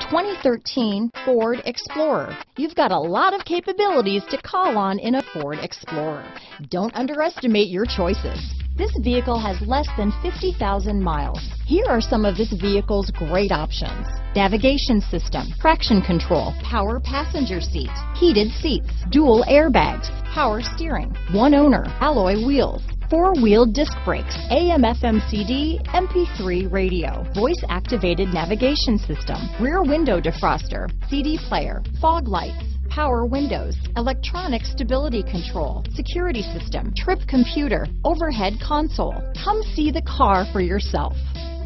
2013 Ford Explorer. You've got a lot of capabilities to call on in a Ford Explorer. Don't underestimate your choices. This vehicle has less than 50,000 miles. Here are some of this vehicle's great options: navigation system, traction control, power passenger seat, heated seats, dual airbags, power steering, one owner, alloy wheels, four-wheel disc brakes, AM/FM CD, MP3 radio, voice-activated navigation system, rear window defroster, CD player, fog lights, power windows, electronic stability control, security system, trip computer, overhead console. Come see the car for yourself.